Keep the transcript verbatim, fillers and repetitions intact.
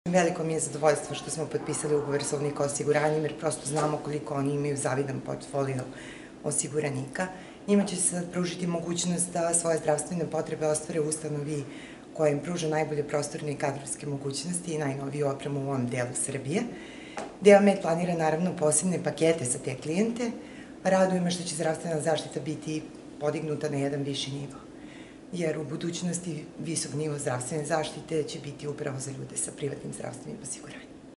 Veliko mi je zadovoljstvo što smo potpisali ugovor sa Unika osiguranjem, jer prosto znamo koliko oni imaju zavidan portfolio osiguranika. Njima će se sad pružiti mogućnost da svoje zdravstvene potrebe ostvare u ustanovi koja im pruža najbolje prostorne i kadrovske mogućnosti i najnoviju opremu u ovom delu Srbije. Deomed planira naravno posebne pakete za te klijente. Raduje me što će zdravstvena zaštita biti podignuta na jedan viši nivo, jer u budućnosti visok nivo zdravstvene zaštite će biti upravo za ljude sa privatnim zdravstvenim osiguranjem.